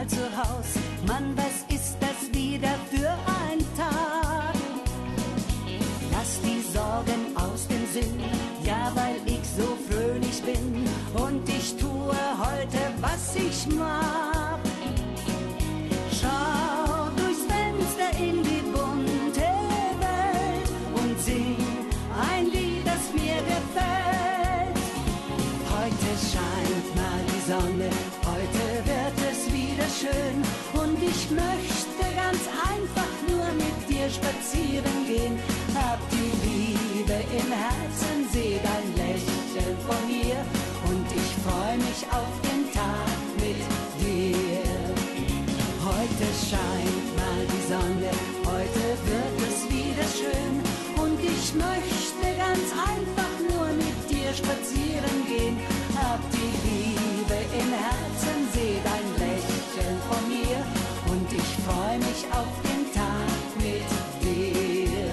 mal zu Haus. Mann, was ist das wieder für ein Tag? Lass die Sorgen aus dem Sinn, ja, weil ich so fröhlich bin und ich tue heute, was ich mag. Schau durchs Fenster in die bunte Welt und sing ein Lied, das mir gefällt. Heute scheint mal die Sonne, heute wird es wieder schön und ich möchte ganz einfach nur mit dir spazieren gehen. Hab die Liebe im Herzen, seh dein Lächeln vor mir und ich freu mich auf den Tag mit dir. Heute scheint mal die Sonne, heute wird es wieder schön und ich möchte ganz einfach nur mit dir spazieren gehen. Hab die Liebe im Herzen, seh dein Lächeln vor mir und ich freu mich auf den Tag mit dir.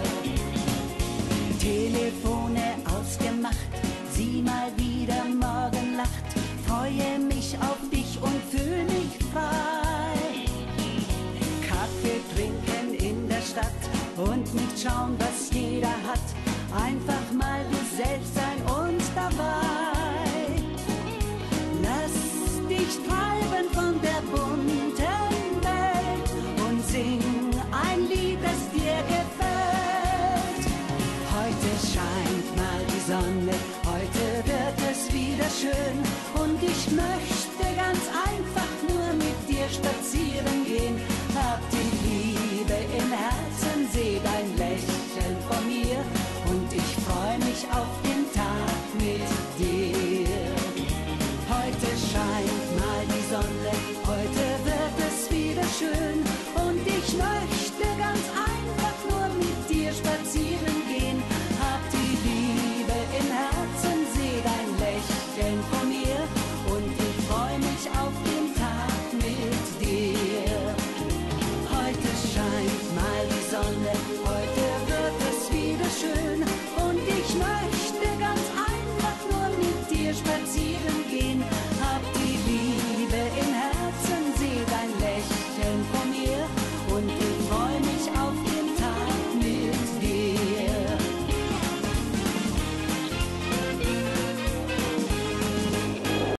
Telefone ausgemacht, sieh mal wieder morgen lacht, freue mich auf dich und fühl mich frei. Kaffee trinken in der Stadt und nicht schauen, was jeder hat, einfach mal du selbst sein und dabei. Lass dich treiben von der bunten Welt und sing ein Lied, das dir gefällt. Heute scheint mal die Sonne, heute wird es wieder schön und ich möchte ganz einfach nur mit dir spazieren